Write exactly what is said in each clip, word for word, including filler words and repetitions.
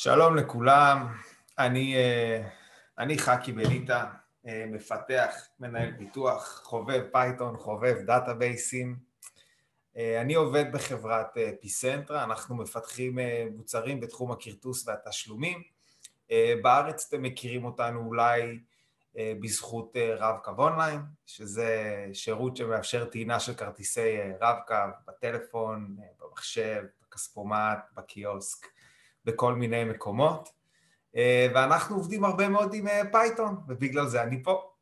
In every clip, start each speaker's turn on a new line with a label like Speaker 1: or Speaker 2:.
Speaker 1: שלום לכולם, אני, אני חקי בניטה, מפתח, מנהל פיתוח, חובב פייתון, חובב דאטאבייסים. אני עובד בחברת פיסנטרה, אנחנו מפתחים מוצרים בתחום הכרטוס והתשלומים. בארץ אתם מכירים אותנו אולי בזכות רב-קו אונליין, שזה שירות שמאפשר טעינה של כרטיסי רב-קו בטלפון, במחשב, בכספומט, בקיוסק. בכל מיני מקומות, ואנחנו עובדים הרבה מאוד עם פייתון, ובגלל זה אני פה.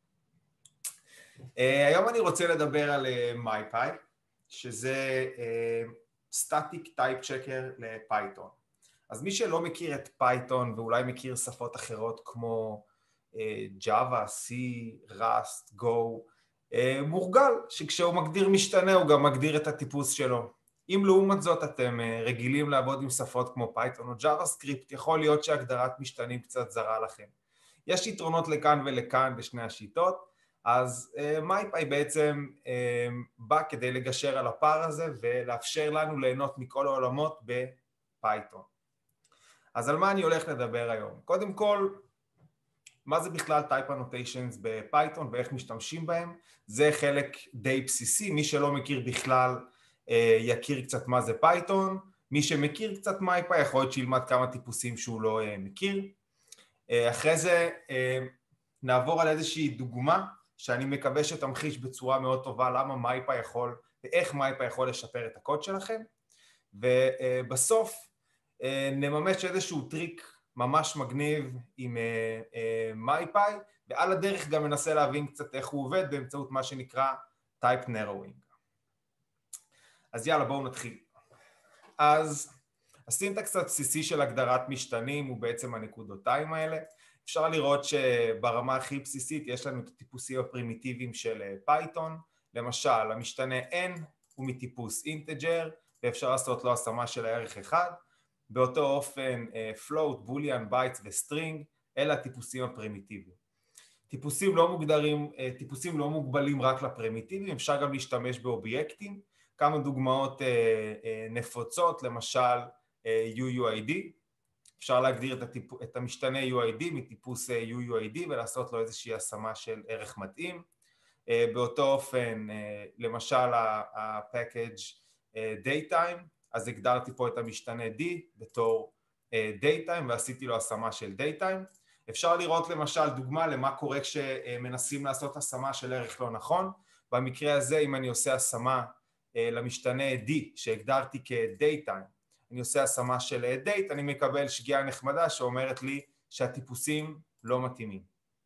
Speaker 1: היום אני רוצה לדבר על Mypy, שזה Static Type Checker לפייתון. אז מי שלא מכיר את פייתון, ואולי מכיר שפות אחרות כמו Java, C, Rust, Go, מורגל שכשהוא מגדיר משתנה, הוא גם מגדיר את הטיפוס שלו. אם לעומת זאת אתם רגילים לעבוד עם שפות כמו פייתון או JavaScript, יכול להיות שהגדרת משתנים קצת זרה לכם. יש יתרונות לכאן ולכאן בשני השיטות, אז Mypy בעצם בא כדי לגשר על הפער הזה ולאפשר לנו ליהנות מכל העולמות בפייתון. אז על מה אני הולך לדבר היום? קודם כל, מה זה בכלל type annotations בפייתון ואיך משתמשים בהם? זה חלק די בסיסי, מי שלא מכיר בכלל יכיר קצת מה זה פייתון, מי שמכיר קצת Mypy יכול להיות שילמד כמה טיפוסים שהוא לא מכיר. אחרי זה נעבור על איזושהי דוגמה שאני מקווה שתמחיש בצורה מאוד טובה למה Mypy יכול ואיך Mypy יכול לשפר את הקוד שלכם, ובסוף נממש איזשהו טריק ממש מגניב עם Mypy, ועל הדרך גם ננסה להבין קצת איך הוא עובד באמצעות מה שנקרא type narrowing. אז יאללה, בואו נתחיל. אז הסינטקס הבסיסי של הגדרת משתנים הוא בעצם הנקודותיים האלה. אפשר לראות שברמה הכי בסיסית יש לנו את הטיפוסים הפרימיטיביים של פייתון. למשל, המשתנה n הוא מטיפוס אינטג'ר, ואפשר לעשות לו השמה של הערך אחד. באותו אופן, float, boolean, bytes וסטרינג, אלה הטיפוסים הפרימיטיביים. טיפוסים לא מוגדרים, טיפוסים לא מוגבלים רק לפרימיטיביים, אפשר גם להשתמש באובייקטים. כמה דוגמאות נפוצות, למשל יו יו איי די, אפשר להגדיר את, הטיפ... את המשתנה יו איי די מטיפוס יו יו איי די ולעשות לו איזושהי השמה של ערך מתאים. באותו אופן, למשל ה-package daytime, אז הגדרתי פה את המשתנה D בתור daytime ועשיתי לו השמה של daytime. אפשר לראות למשל דוגמה למה קורה כשמנסים לעשות השמה של ערך לא נכון. במקרה הזה, אם אני עושה השמה למשתנה D שהגדרתי כ-daytime, אני עושה השמה של date, אני מקבל שגיאה נחמדה שאומרת לי שהטיפוסים לא מתאימים.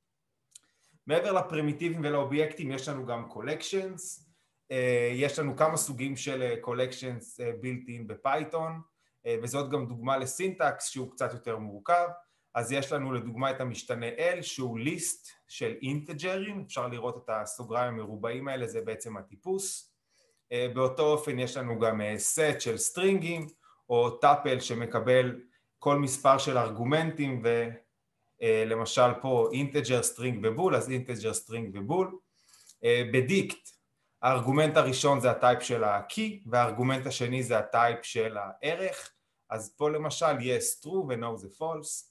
Speaker 1: מעבר לפרימיטיבים ולאובייקטים יש לנו גם collections, יש לנו כמה סוגים של collections built in בפייתון, וזאת גם דוגמה לסינטקס שהוא קצת יותר מורכב. אז יש לנו לדוגמה את המשתנה L שהוא list של אינטג'רים, אפשר לראות את הסוגריים המרובעים האלה, זה בעצם הטיפוס. באותו אופן יש לנו גם סט של סטרינגים, או טאפל שמקבל כל מספר של ארגומנטים, ולמשל פה אינטג'ר, סטרינג ובול, אז אינטג'ר, סטרינג ובול. בדיקט, הארגומנט הראשון זה הטייפ של ה-key, והארגומנט השני זה הטייפ של הערך, אז פה למשל yes true ו-no זה false.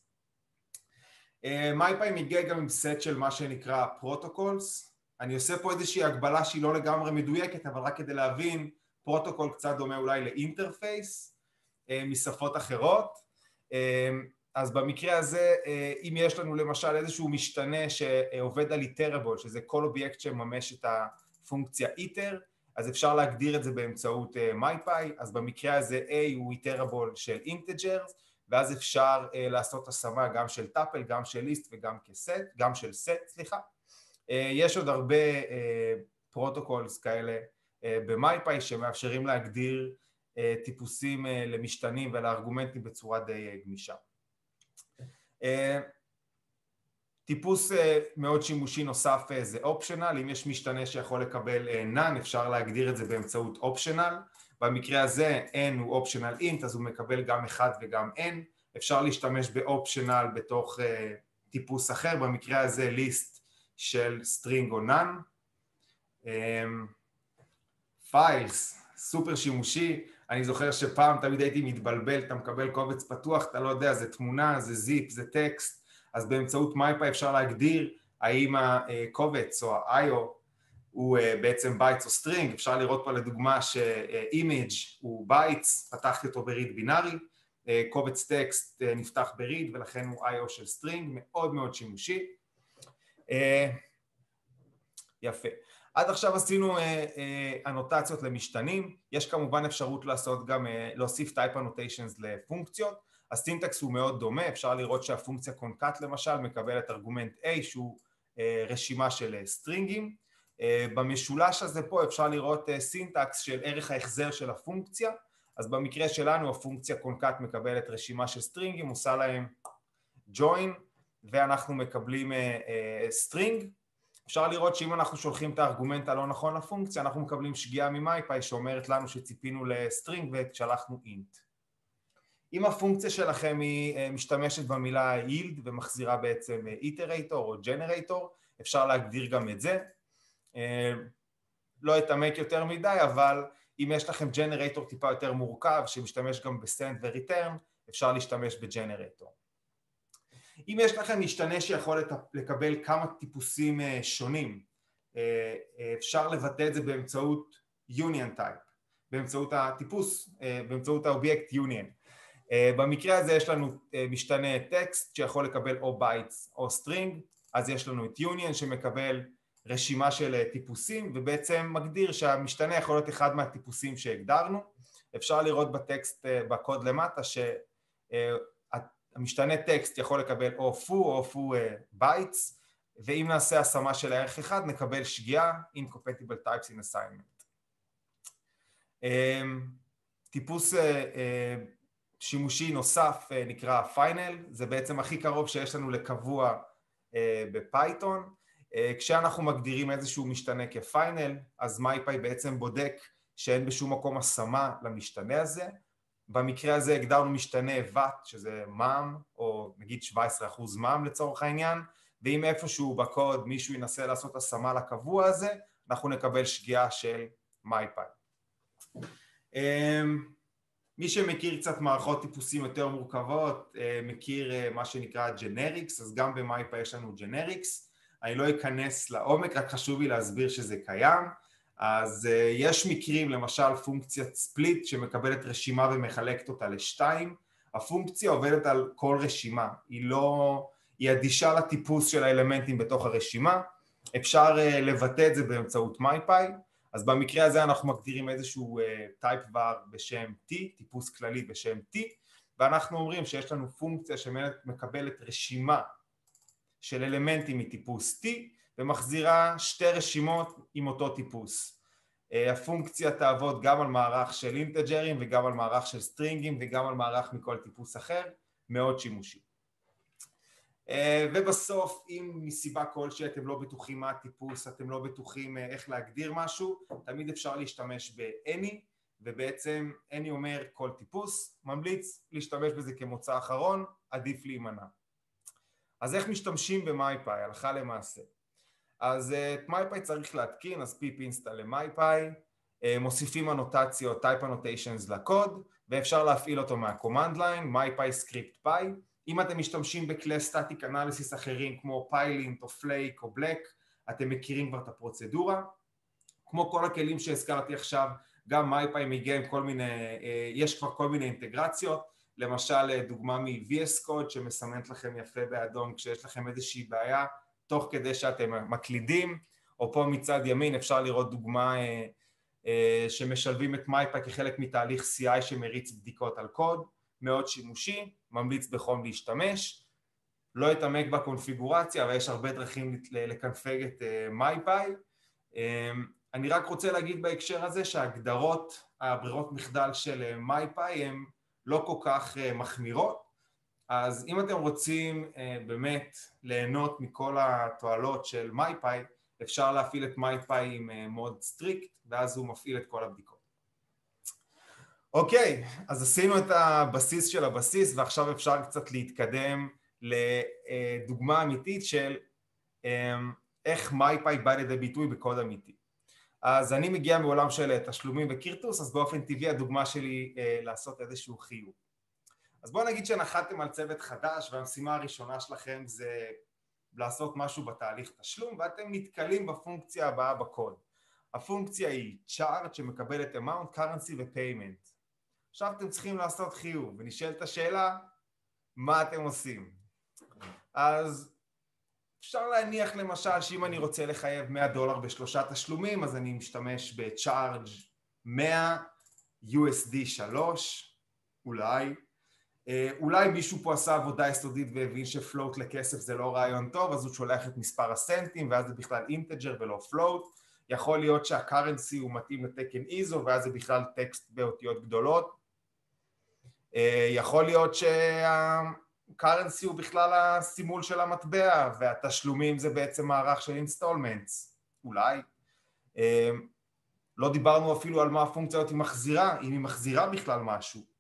Speaker 1: Mypy מגיע גם עם סט של מה שנקרא protocols, אני עושה פה איזושהי הגבלה שהיא לא לגמרי מדויקת, אבל רק כדי להבין, פרוטוקול קצת דומה אולי לאינטרפייס משפות אחרות. אז במקרה הזה, אם יש לנו למשל איזשהו משתנה שעובד על איטרבול, שזה כל אובייקט שממש את הפונקציה איטר, אז אפשר להגדיר את זה באמצעות Mypy. אז במקרה הזה A הוא איטרבול של אינטג'רס, ואז אפשר לעשות השמה גם של טאפל, גם של ליסט וגם כסט, גם של סט, סליחה. יש עוד הרבה פרוטוקולס כאלה ב-Mypy שמאפשרים להגדיר טיפוסים למשתנים ולארגומנטים בצורה די גמישה. טיפוס מאוד שימושי נוסף זה אופשנל, אם יש משתנה שיכול לקבל none אפשר להגדיר את זה באמצעות אופשנל, במקרה הזה n הוא אופשנל int אז הוא מקבל גם אחד וגם n, אפשר להשתמש באופשנל בתוך טיפוס אחר, במקרה הזה list של string או none. files, סופר שימושי, אני זוכר שפעם תמיד הייתי מתבלבל, אתה מקבל קובץ פתוח, אתה לא יודע, זה תמונה, זה זיפ, זה טקסט, אז באמצעות Mypy אפשר להגדיר האם הקובץ או ה-איי או הוא בעצם בייטס או סטרינג. אפשר לראות פה לדוגמה ש-image הוא בייטס, פתחתי אותו בריד בינארי, קובץ טקסט נפתח בריד ולכן הוא איי או של סטרינג, מאוד מאוד שימושי. יפה. עד עכשיו עשינו אנוטציות למשתנים, יש כמובן אפשרות לעשות גם, להוסיף type annotations לפונקציות, הסינטקס הוא מאוד דומה, אפשר לראות שהפונקציה קונקט למשל מקבלת ארגומנט A שהוא רשימה של סטרינגים, במשולש הזה פה אפשר לראות סינטקס של ערך ההחזר של הפונקציה, אז במקרה שלנו הפונקציה קונקט מקבלת רשימה של סטרינגים, עושה להם join ואנחנו מקבלים סטרינג, אפשר לראות שאם אנחנו שולחים את הארגומנט הלא נכון לפונקציה, אנחנו מקבלים שגיאה ממייפי שאומרת לנו שציפינו לסטרינג ושלחנו int. אם הפונקציה שלכם היא משתמשת במילה yield ומחזירה בעצם iterator או generator, אפשר להגדיר גם את זה. לא יתעמק יותר מדי, אבל אם יש לכם generator טיפה יותר מורכב שמשתמש גם ב-send ו-return, אפשר להשתמש ב-generator. אם יש לכם משתנה שיכול לקבל כמה טיפוסים שונים, אפשר לבטא את זה באמצעות union type, באמצעות הטיפוס, באמצעות האובייקט union. במקרה הזה יש לנו משתנה טקסט שיכול לקבל או bytes או string, אז יש לנו את union שמקבל רשימה של טיפוסים ובעצם מגדיר שהמשתנה יכול להיות אחד מהטיפוסים שהגדרנו. אפשר לראות בטקסט, בקוד למטה, שהמשתנה טקסט יכול לקבל או foo או foo bytes, ואם נעשה השמה של הערך אחד נקבל שגיאה incompatible types in assignment. טיפוס שימושי נוסף נקרא final, זה בעצם הכי קרוב שיש לנו לקבוע בפייתון. כשאנחנו מגדירים איזשהו משתנה כפיינל, אז Mypy בעצם בודק שאין בשום מקום השמה למשתנה הזה. במקרה הזה הגדרנו משתנה ות, שזה מע"מ, או נגיד שבע עשרה אחוז מע"מ לצורך העניין, ואם איפשהו בקוד מישהו ינסה לעשות השמה לקבוע הזה, אנחנו נקבל שגיאה של Mypy. מי שמכיר קצת מערכות טיפוסים יותר מורכבות, מכיר מה שנקרא generics, אז גם ב-Mypy יש לנו generics, אני לא אכנס לעומק, רק חשוב לי להסביר שזה קיים. אז יש מקרים, למשל פונקציית ספליט שמקבלת רשימה ומחלקת אותה לשתיים, הפונקציה עובדת על כל רשימה, היא לא, היא אדישה לטיפוס של האלמנטים בתוך הרשימה, אפשר לבטא את זה באמצעות Mypy, אז במקרה הזה אנחנו מגדירים איזשהו type var בשם t, טיפוס כללי בשם t, ואנחנו אומרים שיש לנו פונקציה שמקבלת רשימה של אלמנטים מטיפוס t, ומחזירה שתי רשימות עם אותו טיפוס. הפונקציה תעבוד גם על מערך של אינטג'רים, וגם על מערך של סטרינגים, וגם על מערך מכל טיפוס אחר, מאוד שימושי. ובסוף, אם מסיבה כלשהי אתם לא בטוחים מה הטיפוס, אתם לא בטוחים איך להגדיר משהו, תמיד אפשר להשתמש ב-any, ובעצם any אומר כל טיפוס, ממליץ להשתמש בזה כמוצא אחרון, עדיף להימנע. אז איך משתמשים ב-Mypy, הלכה למעשה? אז את Mypy צריך להתקין, אז pip install ל-Mypy, מוסיפים אנוטציות, type annotations לקוד, ואפשר להפעיל אותו מה-command line, mypy script py. אם אתם משתמשים בכלי static analysis אחרים כמו פיילינט או פלייק או בלק, אתם מכירים כבר את הפרוצדורה. כמו כל הכלים שהזכרתי עכשיו, גם Mypy מגיע עם כל מיני, יש כבר כל מיני אינטגרציות, למשל דוגמה מ-וי אס Code שמסמנת לכם יפה באדום כשיש לכם איזושהי בעיה, תוך כדי שאתם מקלידים, או פה מצד ימין אפשר לראות דוגמה אה, אה, שמשלבים את Mypy כחלק מתהליך סי איי שמריץ בדיקות על קוד, מאוד שימושי, ממליץ בחום להשתמש, לא יתעמק בקונפיגורציה, אבל יש הרבה דרכים לקנפג את אה, Mypy. אה, אני רק רוצה להגיד בהקשר הזה שההגדרות, הברירות מחדל של Mypy הן לא כל כך אה, מחמירות, אז אם אתם רוצים uh, באמת ליהנות מכל התועלות של Mypy, אפשר להפעיל את Mypy עם uh, מוד סטריקט, ואז הוא מפעיל את כל הבדיקות. אוקיי, אז עשינו את הבסיס של הבסיס, ועכשיו אפשר קצת להתקדם לדוגמה אמיתית של um, איך Mypy בא לידי ביטוי בקוד אמיתי. אז אני מגיע מעולם של תשלומים וכרטוס, אז באופן טבעי הדוגמה שלי אה, לעשות איזשהו חיוב. אז בואו נגיד שנחתתם על צוות חדש והמשימה הראשונה שלכם זה לעשות משהו בתהליך תשלום, ואתם נתקלים בפונקציה הבאה בקוד. הפונקציה היא charge שמקבלת amount, currency ו-payment. עכשיו אתם צריכים לעשות חיוב, ונשאלת השאלה, מה אתם עושים? אז אפשר להניח למשל שאם אני רוצה לחייב מאה דולר בשלושה תשלומים, אז אני משתמש ב-charge מאה, יו אס די שלוש, אולי. אולי מישהו פה עשה עבודה יסודית והבין שפלוט לכסף זה לא רעיון טוב, אז הוא שולח את מספר הסנטים, ואז זה בכלל אינטג'ר ולא פלוט. יכול להיות שהקרנסי הוא מתאים לתקן איזו, ואז זה בכלל טקסט באותיות גדולות. יכול להיות שהקרנסי הוא בכלל הסימול של המטבע, והתשלומים זה בעצם מערך של אינסטולמנטס. אולי. לא דיברנו אפילו על מה הפונקציה הזאת היא מחזירה, אם היא מחזירה בכלל משהו.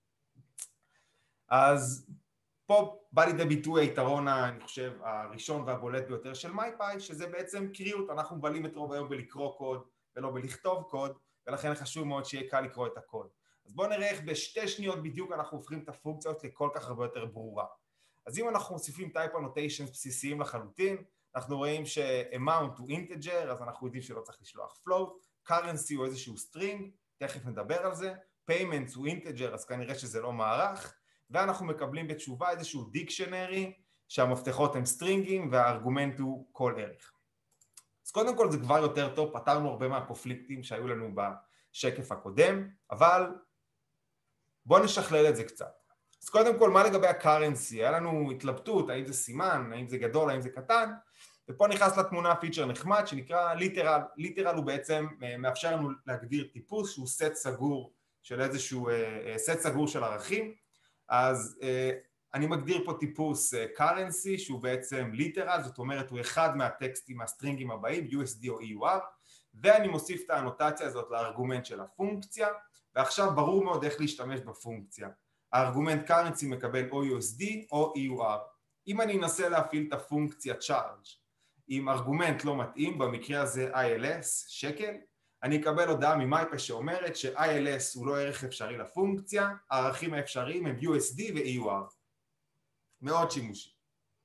Speaker 1: אז פה בא לידי ביטוי היתרון, אני חושב, הראשון והבולט ביותר של Mypy, שזה בעצם קריאות. אנחנו מבלים את רוב היום בלקרוא קוד ולא בלכתוב קוד, ולכן חשוב מאוד שיהיה קל לקרוא את הקוד. אז בואו נראה איך בשתי שניות בדיוק אנחנו הופכים את הפונקציות לכל כך הרבה יותר ברורה. אז אם אנחנו מוסיפים type annotations בסיסיים לחלוטין, אנחנו רואים ש-amount הוא integer, אז אנחנו יודעים שלא צריך לשלוח float, currency הוא איזשהו string, תכף נדבר על זה, payments הוא integer, אז כנראה שזה לא מערך, ואנחנו מקבלים בתשובה איזשהו דיקשנרי שהמפתחות הם סטרינגים והארגומנט הוא כל ערך. אז קודם כל זה כבר יותר טוב, פתרנו הרבה מהקונפליקטים שהיו לנו בשקף הקודם, אבל בואו נשכלל את זה קצת. אז קודם כל, מה לגבי הקרנסי? היה לנו התלבטות, האם זה סימן, האם זה גדול, האם זה קטן, ופה נכנס לתמונה פיצ'ר נחמד שנקרא ליטרל. ליטרל הוא בעצם מאפשר לנו להגדיר טיפוס שהוא סט סגור של איזשהו סט סגור של ערכים. אז אני מגדיר פה טיפוס currency שהוא בעצם ליטרל, זאת אומרת הוא אחד מהטקסטים, מהסטרינגים הבאים, יו אס די או אי יו אר, ואני מוסיף את האנוטציה הזאת לארגומנט של הפונקציה, ועכשיו ברור מאוד איך להשתמש בפונקציה. הארגומנט currency מקבל או יו אס די או אי יו אר. אם אני אנסה להפעיל את הפונקציה charge עם ארגומנט לא מתאים, במקרה הזה איי אל אס, שקל, אני אקבל הודעה ממייפי שאומרת ש-איי אל אס הוא לא ערך אפשרי לפונקציה, הערכים האפשריים הם יו אס די ו-אי יו אר. מאוד שימושי.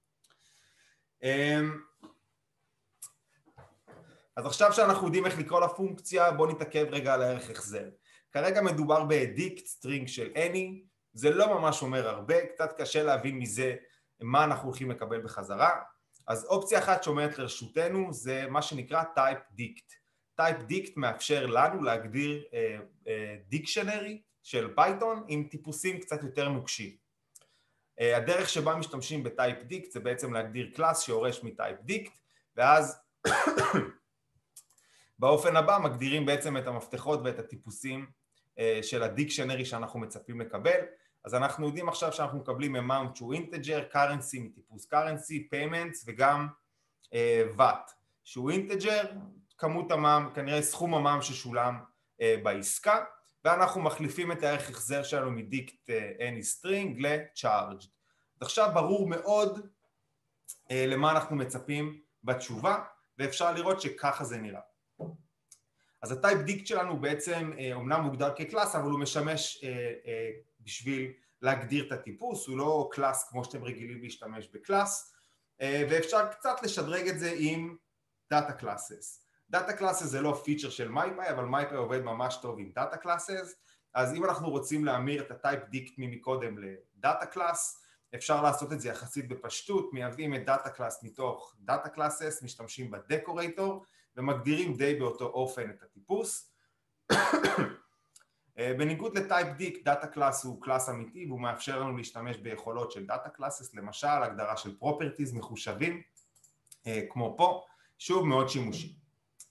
Speaker 1: אז עכשיו שאנחנו יודעים איך לקרוא לפונקציה, בואו נתעכב רגע על הערך החזר. כרגע מדובר ב-addict string של any, זה לא ממש אומר הרבה, קצת קשה להבין מזה מה אנחנו הולכים לקבל בחזרה. אז אופציה אחת שעומדת לרשותנו זה מה שנקרא type dict. type dict מאפשר לנו להגדיר דיקשנרי של פייתון עם טיפוסים קצת יותר נוקשים. הדרך שבה משתמשים בטייפ dict זה בעצם להגדיר קלאס שיורש מטייפ dict, ואז באופן הבא מגדירים בעצם את המפתחות ואת הטיפוסים של הדיקשנרי שאנחנו מצפים לקבל. אז אנחנו יודעים עכשיו שאנחנו מקבלים amount שהוא integer, currency מטיפוס currency, payments וגם vat שהוא integer, כמות המע"מ, כנראה סכום המע"מ ששולם בעסקה, ואנחנו מחליפים את הערך החזר שלנו מ-dict any string ל-charged. עכשיו ברור מאוד למה אנחנו מצפים בתשובה, ואפשר לראות שככה זה נראה. אז הטייפ dict שלנו בעצם אומנם מוגדר כקלאס, אבל הוא משמש בשביל להגדיר את הטיפוס, הוא לא קלאס כמו שאתם רגילים להשתמש בקלאס, ואפשר קצת לשדרג את זה עם data classes. Data classes זה לא פיצ'ר של Mypy, אבל Mypy עובד ממש טוב עם Data classes, אז אם אנחנו רוצים להמיר את הטייפ dict ממקודם ל-Data class, אפשר לעשות את זה יחסית בפשטות, מייבאים את Data class מתוך Data classes, משתמשים בדקורייטור, ומגדירים די באותו אופן את הטיפוס. בניגוד לטייפ dict, Data class הוא קלאס אמיתי, והוא מאפשר לנו להשתמש ביכולות של Data classes, למשל הגדרה של properties מחושבים, כמו פה, שוב מאוד שימושי.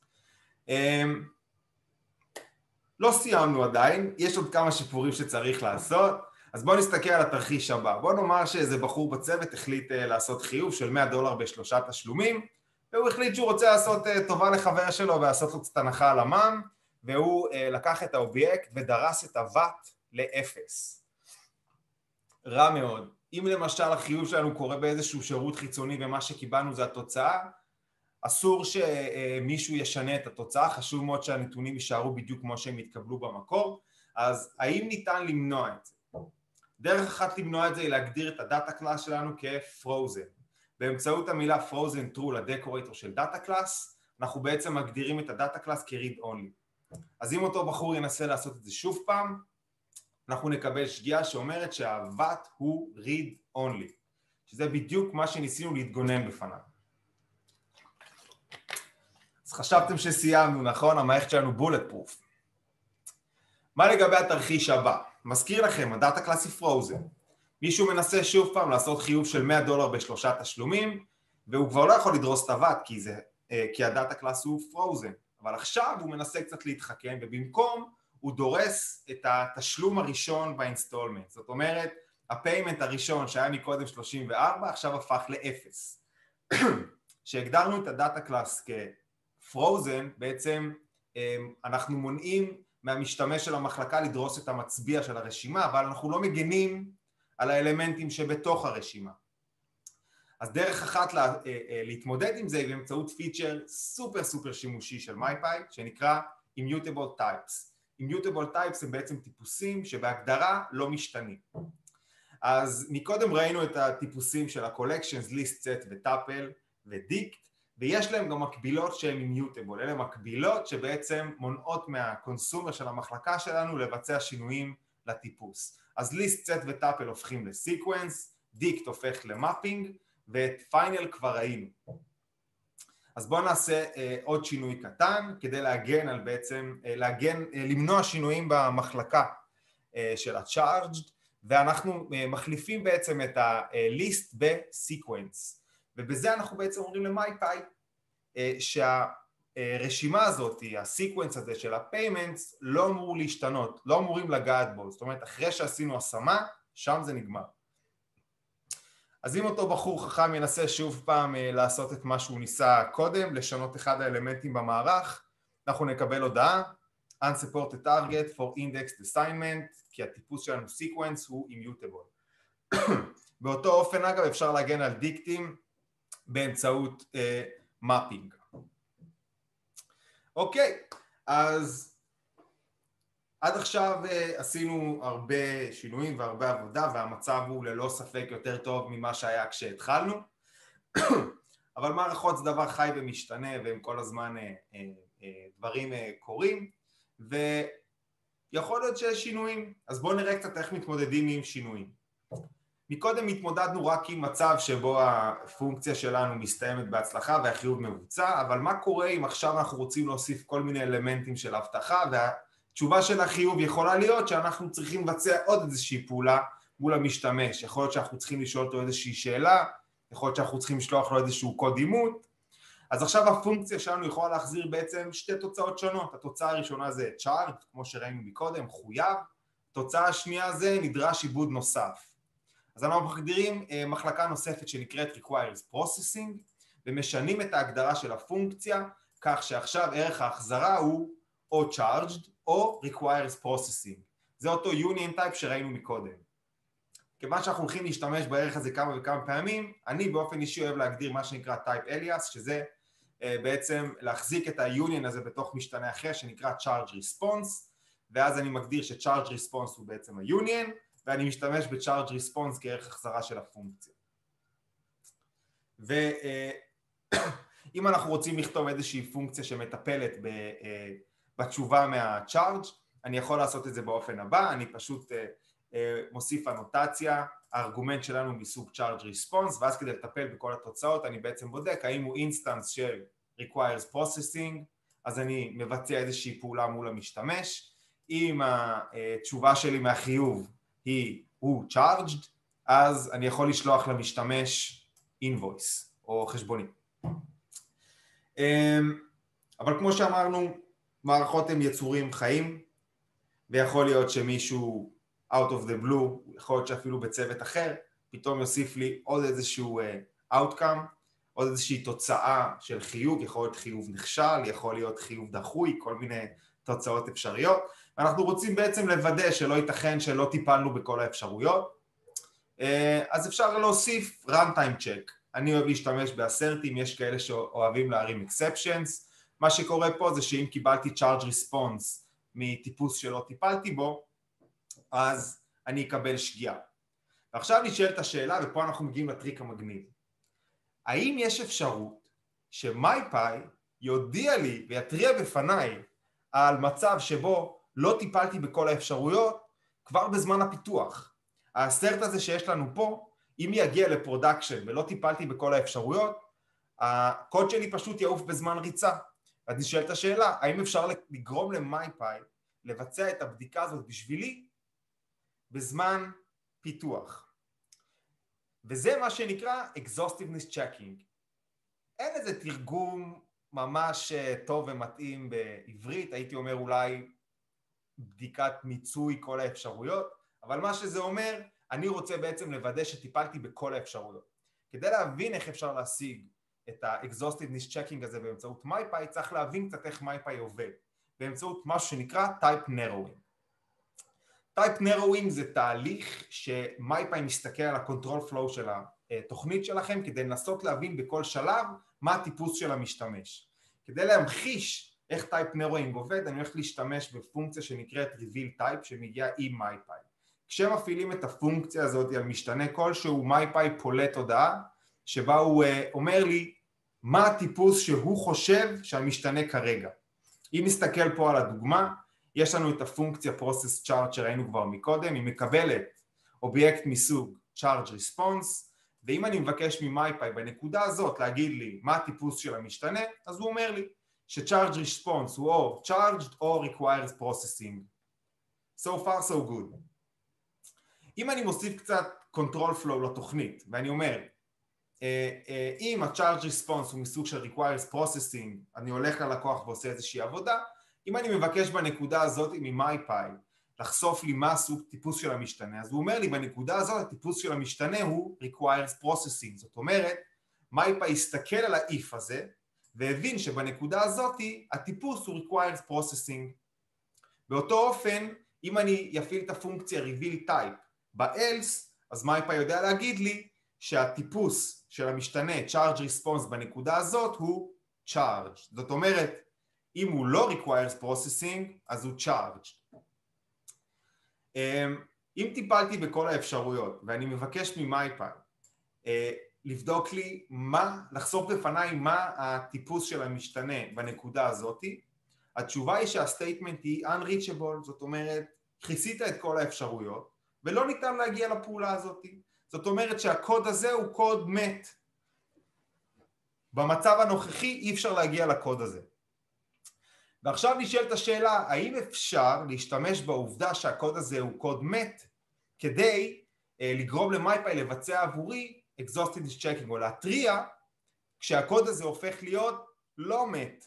Speaker 1: לא סיימנו עדיין, יש עוד כמה שיפורים שצריך לעשות, אז בואו נסתכל על התרחיש הבא. בואו נאמר שאיזה בחור בצוות החליט לעשות חיוב של מאה דולר בשלושה תשלומים, והוא החליט שהוא רוצה לעשות טובה לחבר שלו ולעשות לו קצת הנחה על המע"מ, והוא לקח את האובייקט ודרס את הוואט לאפס. רע מאוד. אם למשל החיוב שלנו קורה באיזשהו שירות חיצוני ומה שקיבלנו זה התוצאה, אסור שמישהו ישנה את התוצאה, חשוב מאוד שהנתונים יישארו בדיוק כמו שהם יתקבלו במקור. אז האם ניתן למנוע את זה? דרך אחת למנוע את זה היא להגדיר את הדאטה קלאס שלנו כ-frozen. באמצעות המילה frozen true לדקורטור של דאטה קלאס, אנחנו בעצם מגדירים את הדאטה קלאס כ-read only. אז אם אותו בחור ינסה לעשות את זה שוב פעם, אנחנו נקבל שגיאה שאומרת שהוות הוא read only, שזה בדיוק מה שניסינו להתגונן בפניו. אז חשבתם שסיימנו, נכון? המערכת שלנו bullet proof. מה לגבי התרחיש הבא? מזכיר לכם, הדאטה קלאס היא frozen. מישהו מנסה שוב פעם לעשות חיוב של מאה דולר בשלושה תשלומים, והוא כבר לא יכול לדרוס את הוות, כי, זה, כי הדאטה קלאס הוא frozen. אבל עכשיו הוא מנסה קצת להתחכם, ובמקום הוא דורס את התשלום הראשון באינסטולמנט. זאת אומרת, הפיימנט הראשון שהיה מקודם שלושים וארבע, עכשיו הפך לאפס. כשהגדרנו את הדאטה קלאס כ-frozen, בעצם אנחנו מונעים מהמשתמש של המחלקה לדרוס את המצביע של הרשימה, אבל אנחנו לא מגנים על האלמנטים שבתוך הרשימה. אז דרך אחת לה, להתמודד עם זה היא באמצעות פיצ'ר סופר סופר שימושי של Mypy, שנקרא immutable types. immutable types הם בעצם טיפוסים שבהגדרה לא משתנים. אז מקודם ראינו את הטיפוסים של ה-collections, list, set וטאפל ודיקט, ויש להם גם מקבילות שהן immutable. אלה מקבילות שבעצם מונעות מהקונסומר של המחלקה שלנו לבצע שינויים לטיפוס. אז list, set וטאפל הופכים לסיקוונס, דיקט הופך למאפינג, ואת פיינל כבר ראינו. אז בואו נעשה אה, עוד שינוי קטן כדי להגן על בעצם, אה, להגן, אה, למנוע שינויים במחלקה אה, של ה-charged, ואנחנו אה, מחליפים בעצם את ה-list ב-sequence, ובזה אנחנו בעצם אומרים ל-Mypy אה, שהרשימה הזאת, ה-sequence הזה של ה-payments, לא אמור להשתנות, לא אמורים לגעת בו, זאת אומרת אחרי שעשינו השמה, שם זה נגמר. אז אם אותו בחור חכם ינסה שוב פעם לעשות את מה שהוא ניסה קודם, לשנות אחד האלמנטים במערך, אנחנו נקבל הודעה, unsupported target for indexed assignment, כי הטיפוס שלנו sequence הוא immutable. באותו אופן אגב אפשר להגן על דיקטים באמצעות uh, mapping. אוקיי, אז עד עכשיו עשינו הרבה שינויים והרבה עבודה, והמצב הוא ללא ספק יותר טוב ממה שהיה כשהתחלנו, אבל מערכות זה דבר חי ומשתנה, והם כל הזמן דברים קורים, ויכול להיות שיש שינויים, אז בואו נראה קצת איך מתמודדים עם שינויים. מקודם התמודדנו רק עם מצב שבו הפונקציה שלנו מסתיימת בהצלחה והחיוב מבוצע, אבל מה קורה אם עכשיו אנחנו רוצים להוסיף כל מיני אלמנטים של הבטחה, וה... תשובה של החיוב יכולה להיות שאנחנו צריכים לבצע עוד איזושהי פעולה מול המשתמש. יכול להיות שאנחנו צריכים לשאול אותו איזושהי שאלה, יכול להיות שאנחנו צריכים לשלוח לו איזשהו קוד אימות. אז עכשיו הפונקציה שלנו יכולה להחזיר בעצם שתי תוצאות שונות. התוצאה הראשונה זה charged, כמו שראינו מקודם, חויב. התוצאה השנייה זה נדרש עיבוד נוסף. אז אנחנו מגדירים מחלקה נוספת שנקראת requires processing, ומשנים את ההגדרה של הפונקציה, כך שעכשיו ערך ההחזרה הוא או charged, או requires processing. זה אותו union type שראינו מקודם. כיוון שאנחנו הולכים להשתמש בערך הזה כמה וכמה פעמים, אני באופן אישי אוהב להגדיר מה שנקרא type alias, שזה uh, בעצם להחזיק את ה-union הזה בתוך משתנה אחר שנקרא charge response, ואז אני מגדיר ש-charge response הוא בעצם ה-union, ואני משתמש ב-charge response כערך החזרה של הפונקציה. ואם אנחנו רוצים לכתוב איזושהי פונקציה שמטפלת ב... Uh, בתשובה מה-charge, אני יכול לעשות את זה באופן הבא, אני פשוט uh, uh, מוסיף אנוטציה, הארגומנט שלנו מסוג charge response, ואז כדי לטפל בכל התוצאות אני בעצם בודק האם הוא אינסטנס של requires processing, אז אני מבצע איזושהי פעולה מול המשתמש, אם התשובה שלי מהחיוב היא הוא charged, אז אני יכול לשלוח למשתמש invoice או חשבונית. אבל כמו שאמרנו, מערכות הן יצורים חיים, ויכול להיות שמישהו out of the blue, יכול להיות שאפילו בצוות אחר, פתאום יוסיף לי עוד איזשהו outcome, עוד איזושהי תוצאה של חיוב, יכול להיות חיוב נכשל, יכול להיות חיוב דחוי, כל מיני תוצאות אפשריות, ואנחנו רוצים בעצם לוודא שלא ייתכן שלא טיפלנו בכל האפשרויות, אז אפשר להוסיף runtime check. אני אוהב להשתמש באסרטים, יש כאלה שאוהבים להרים exceptions. מה שקורה פה זה שאם קיבלתי charge response מטיפוס שלא טיפלתי בו, אז אני אקבל שגיאה. ועכשיו נשאלת השאלה, ופה אנחנו מגיעים לטריק המגניב. האם יש אפשרות שמייפי יודיע לי ויתריע בפניי על מצב שבו לא טיפלתי בכל האפשרויות כבר בזמן הפיתוח? האסרט הזה שיש לנו פה, אם יגיע לפרודקשן ולא טיפלתי בכל האפשרויות, הקוד שלי פשוט יעוף בזמן ריצה. אז נשאלת השאלה, האם אפשר לגרום למייפי לבצע את הבדיקה הזאת בשבילי בזמן פיתוח? וזה מה שנקרא exhaustiveness checking. אין איזה תרגום ממש טוב ומתאים בעברית, הייתי אומר אולי בדיקת מיצוי כל האפשרויות, אבל מה שזה אומר, אני רוצה בעצם לוודא שטיפלתי בכל האפשרויות. כדי להבין איך אפשר להשיג את ה-exhaustiveness checking הזה באמצעות Mypy, צריך להבין קצת איך Mypy עובד, באמצעות משהו שנקרא type narrowing. type narrowing זה תהליך ש-Mypy מסתכל על ה-control flow של התוכנית שלכם, כדי לנסות להבין בכל שלב מה הטיפוס של המשתמש. כדי להמחיש איך type narrowing עובד, אני הולך להשתמש בפונקציה שנקראת reveal type, שמגיעה עם Mypy. כשמפעילים את הפונקציה הזאת על משתנה כלשהו, Mypy פולט הודעה, שבה הוא אומר לי מה הטיפוס שהוא חושב שהמשתנה כרגע. אם נסתכל פה על הדוגמה, יש לנו את הפונקציה process charge שראינו כבר מקודם, היא מקבלת אובייקט מסוג charge response, ואם אני מבקש מ-Mypy בנקודה הזאת להגיד לי מה הטיפוס של המשתנה, אז הוא אומר לי ש-charge response הוא או charged או requires processing. So far so good. אם אני מוסיף קצת control flow לתוכנית, ואני אומר, אם ה-charge response הוא מסוג של requires processing, אני הולך ללקוח ועושה איזושהי עבודה, אם אני מבקש בנקודה הזאת מ-Mypy לחשוף לי מה הסוג טיפוס של המשתנה, אז הוא אומר לי בנקודה הזאת הטיפוס של המשתנה הוא requires processing. זאת אומרת, Mypy הסתכל על ה-if הזה, והבין שבנקודה הזאת הטיפוס הוא requires processing. באותו אופן, אם אני יפעיל את הפונקציה reveal type ב-else, אז Mypy יודע להגיד לי שהטיפוס של המשתנה charge response בנקודה הזאת הוא charged. זאת אומרת, אם הוא לא requires processing, אז הוא charged. אם טיפלתי בכל האפשרויות, ואני מבקש מ-Mypy לבדוק לי מה, לחשוף בפניי מה הטיפוס של המשתנה בנקודה הזאת, התשובה היא שהסטייטמנט היא unreachable, זאת אומרת, כיסית את כל האפשרויות, ולא ניתן להגיע לפעולה הזאת. זאת אומרת שהקוד הזה הוא קוד מת. במצב הנוכחי אי אפשר להגיע לקוד הזה. ועכשיו נשאלת השאלה, האם אפשר להשתמש בעובדה שהקוד הזה הוא קוד מת, כדי אה, לגרום ל-Mypy לבצע עבורי exhaustiveness checking, או להתריע כשהקוד הזה הופך להיות לא מת.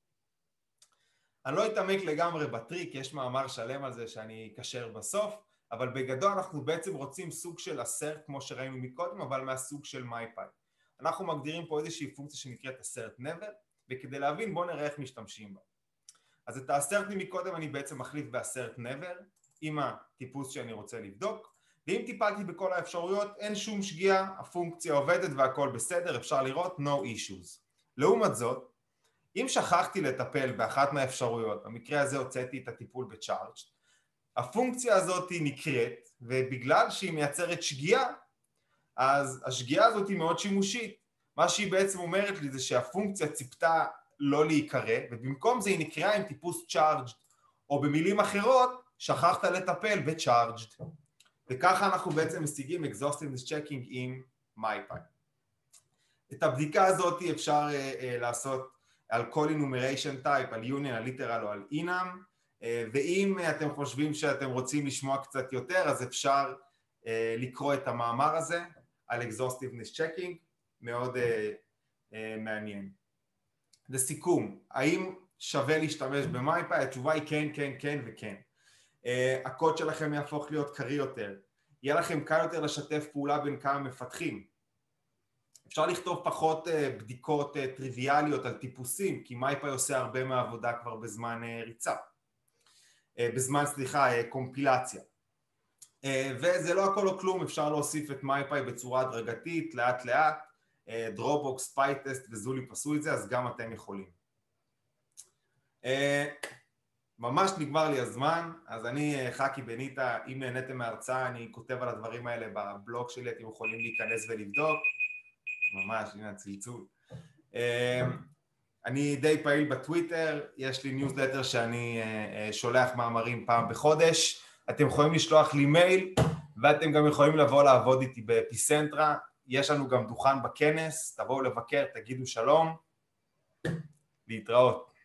Speaker 1: אני לא אתעמק לגמרי בטריק, יש מאמר שלם על זה שאני אקשר בסוף, אבל בגדול אנחנו בעצם רוצים סוג של assert כמו שראינו מקודם, אבל מהסוג של Mypy. אנחנו מגדירים פה איזושהי פונקציה שנקראת assert never, וכדי להבין בואו נראה איך משתמשים בה. אז את ה-assert מקודם אני בעצם מחליף ב-assert never, עם הטיפוס שאני רוצה לבדוק, ואם טיפלתי בכל האפשרויות אין שום שגיאה, הפונקציה עובדת והכל בסדר, אפשר לראות no issues. לעומת זאת, אם שכחתי לטפל באחת מהאפשרויות, במקרה הזה הוצאתי את הטיפול ב-charged, הפונקציה הזאת היא נקראת, ובגלל שהיא מייצרת שגיאה, אז השגיאה הזאת היא מאוד שימושית. מה שהיא בעצם אומרת לי זה שהפונקציה ציפתה לא להיקרא, ובמקום זה היא נקראה עם טיפוס charged, או במילים אחרות, שכחת לטפל ב-charged. וככה אנחנו בעצם משיגים exhaustiveness checking עם Mypy. את הבדיקה הזאת אפשר uh, uh, לעשות על כל enumeration type, על union, על literal או על enum, ואם אתם חושבים שאתם רוצים לשמוע קצת יותר, אז אפשר uh, לקרוא את המאמר הזה על exhaustiveness checking, מאוד uh, uh, מעניין. לסיכום, האם שווה להשתמש ב-Mypy? התשובה היא כן, כן, כן וכן. Uh, הקוד שלכם יהפוך להיות קריא יותר, יהיה לכם קל יותר לשתף פעולה בין כמה מפתחים. אפשר לכתוב פחות uh, בדיקות uh, טריוויאליות על טיפוסים, כי Mypy עושה הרבה מהעבודה כבר בזמן uh, ריצה. בזמן, סליחה, קומפילציה. וזה לא הכל או כלום, אפשר להוסיף את Mypy בצורה הדרגתית, לאט לאט, דרופבוקס, פייטסט וזוליפ עשו את זה, אז גם אתם יכולים. ממש נגמר לי הזמן, אז אני חקי בניטה, אם נהניתם מההרצאה, אני כותב על הדברים האלה בבלוג שלי, אתם יכולים להיכנס ולבדוק, ממש, הנה הצלצול. אני די פעיל בטוויטר, יש לי ניוזלטר שאני שולח מאמרים פעם בחודש, אתם יכולים לשלוח לי מייל, ואתם גם יכולים לבוא לעבוד איתי באפיסנטרה, יש לנו גם דוכן בכנס, תבואו לבקר, תגידו שלום, להתראות.